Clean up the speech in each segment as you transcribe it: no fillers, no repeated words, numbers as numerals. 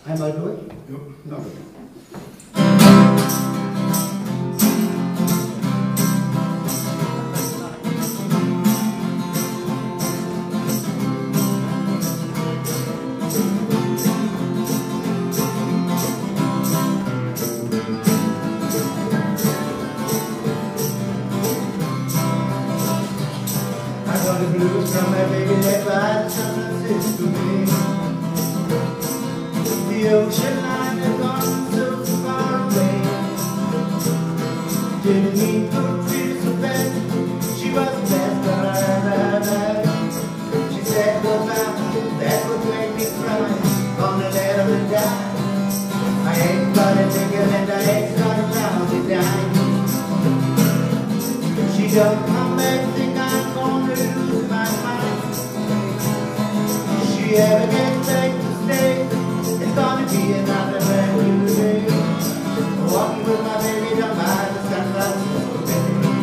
Einmal durch? Ja, danke. I got the blues from my baby that rides San Francisco Bay. The ocean line has gone so far away. Didn't mean to feel so bad. She was the best girl I ever had. She said goodbye, that would make me cry. Gonna let her die. I ain't got a nigga and I ain't got a lousy dime. She don't come back, think I'm gonna lose my mind. If she ever gets back to stay, it's gonna be another brand new day. Walking with my baby down by the San Francisco Bay.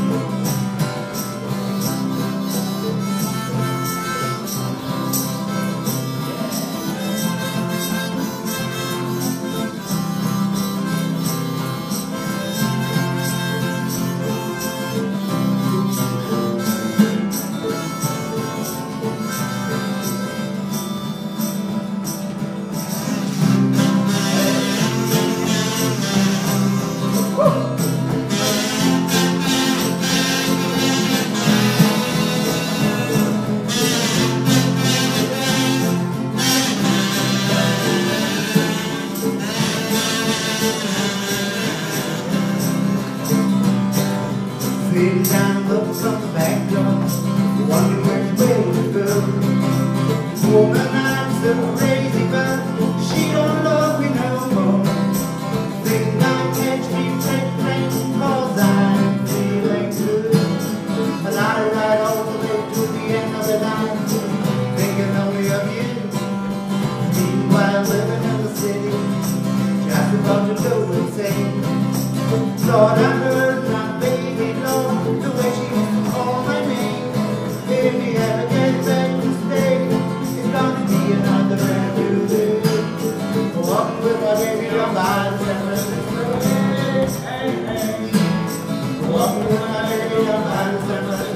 Sitting down, looking from the back door, wondering which way to go. Woman, I'm so crazy, but she don't love me no more. Think I'll catch me train, cause I'm feeling good. And I ride all the way to the end of the line, thinking only of you. Meanwhile, living in the city, just about to go insane. Lord, I heard my baby love the way she used to call my name. If he ever gets back to stay, it's gonna be another brand new day. Walking with my baby down by the San Francisco Bay. Walking with my baby down by the San Francisco Bay.